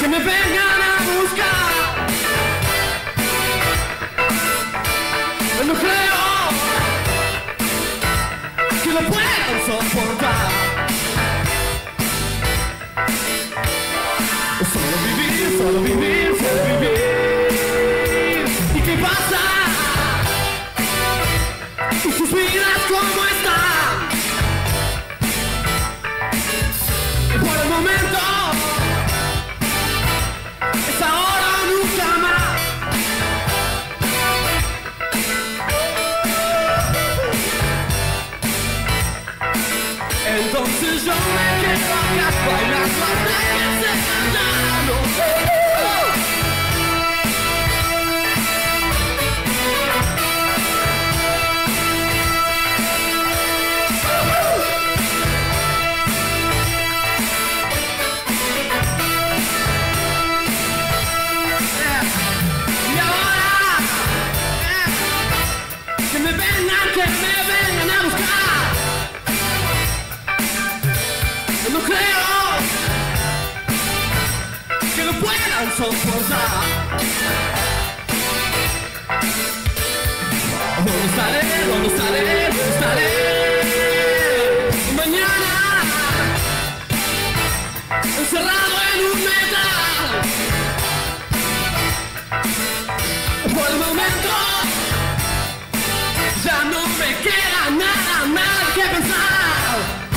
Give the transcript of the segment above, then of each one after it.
que me vengan a buscar. No creo que lo puedan soportar. Solo vivir, solo vivir, solo vivir. ¿Y qué pasa? ¿Y sus vidas cómo están? Y por el momento es ahora o nunca más. Entonces yo me quedo acá bailando hasta que se canta la noche. Y ahora que me vengan a buscar. No creo que lo puedan soportar. ¿Dónde estaré? ¿Dónde estaré? ¿Dónde estaré? Mañana encerrado en un metal. Por el momento ya no me queda nada que pensar.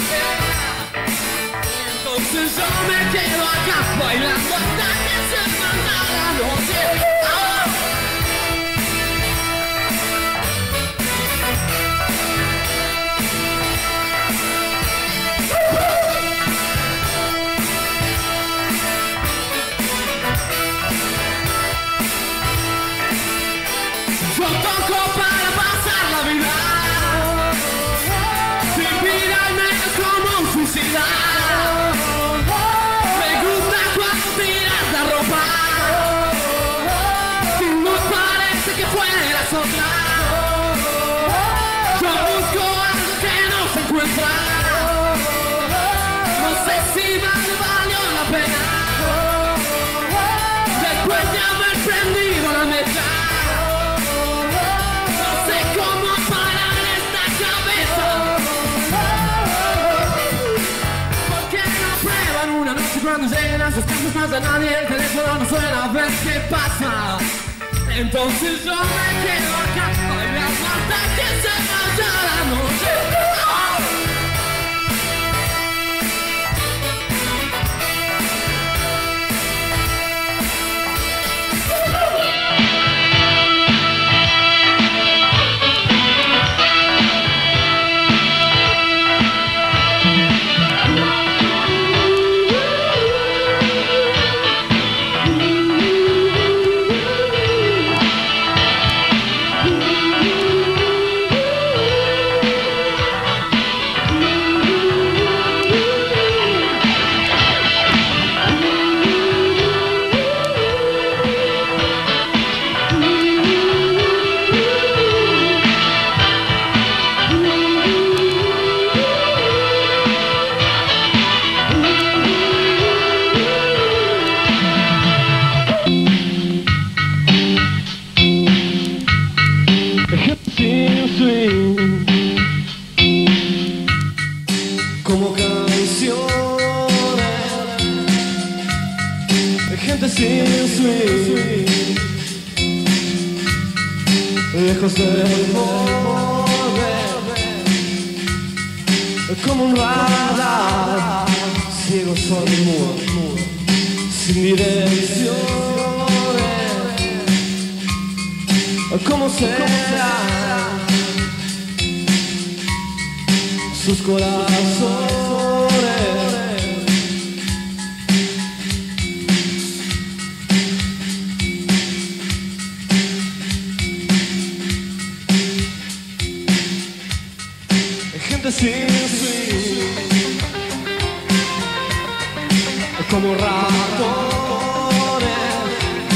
Entonces yo me quedo acá bailando hasta que se manda la noche. Yo toco para pasar la vida. Sin vida al menos como un suicida. Me gusta cuando tiras la ropa. Si no parece que fueras otra. Yo busco algo que no se encuentra. No sé si valió la pena. Después de haber prendido la mecha. Cuando lleguen a sus casas más de nadie, el teléfono no suena, a ver qué pasa. Entonces yo me quedo acá bailando hasta que se vaya la noche. Como canciones de gente sin swing, lejos del borde, como un radar, ciego, sordo y mudo, sin direcciones. ¿Cómo será sus corazones? Gente sin swing, como ratones.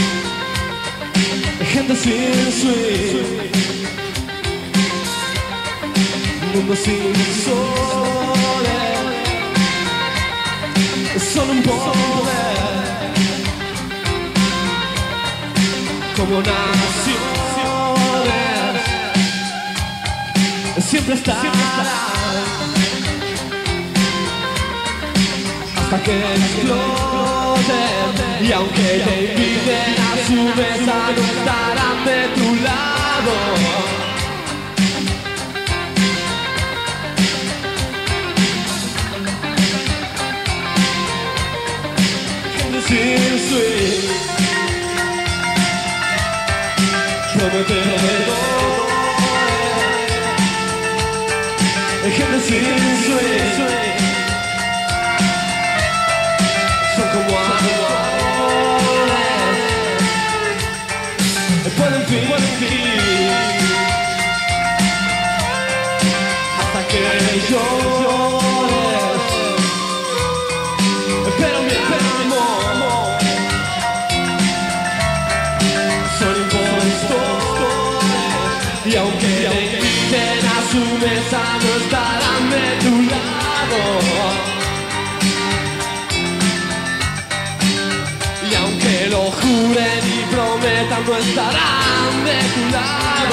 Gente sin swing, mundo sin soles, solo un poder. como naciones, siempre estarán hasta que exploten. Y aunque te inviten a su mesa, no estarán de tu lado. Sin sweet, prometedor. Gente sin sweet, son como amores, pueden fingir hasta que llores, pero mi amor son impostores. Y aunque te inviten a su mesa, no estarán de tu lado. Y aunque lo juren y prometan, no estarán de tu lado.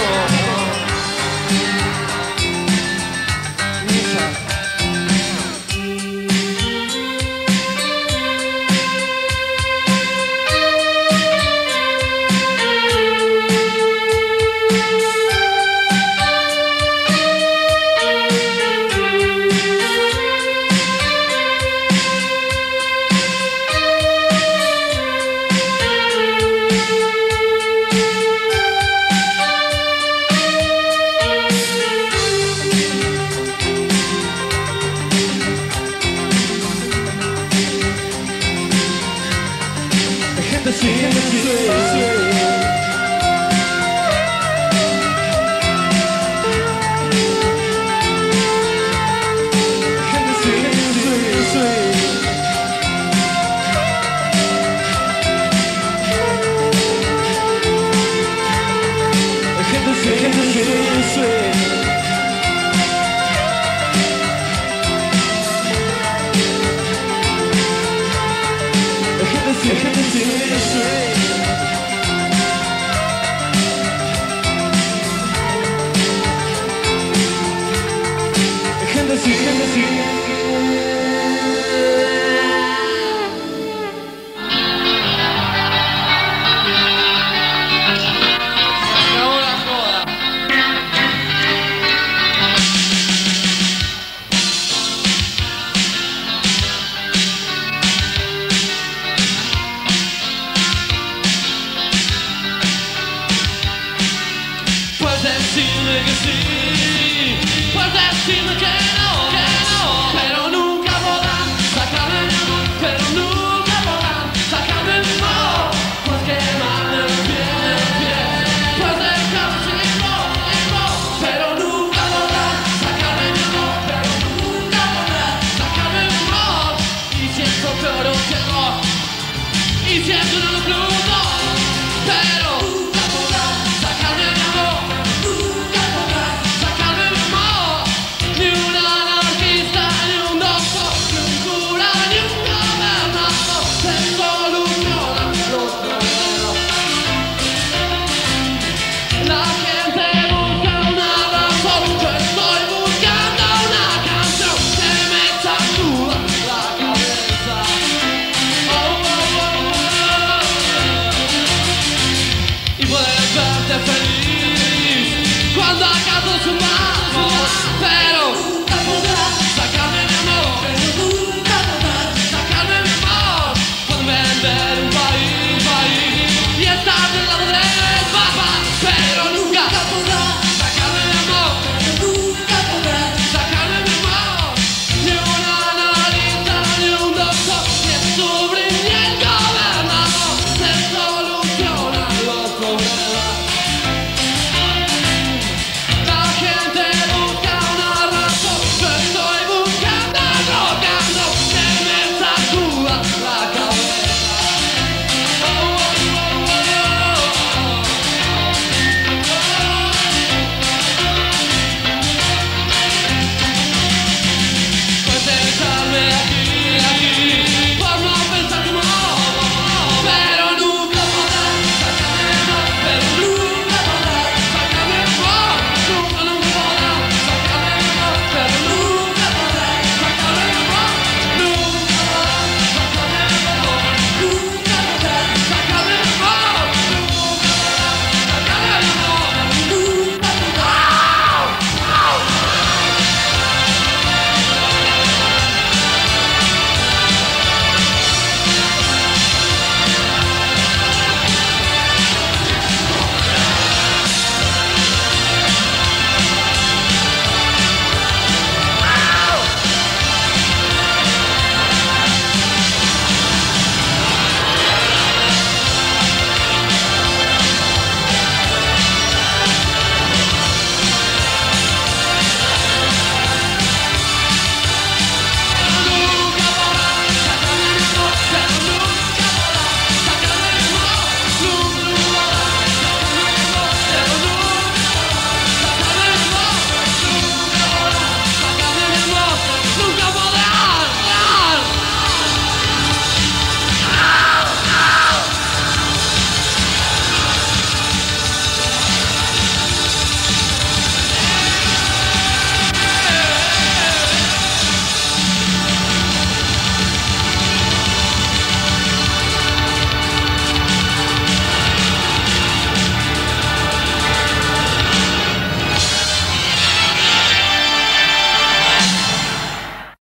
Y si es uno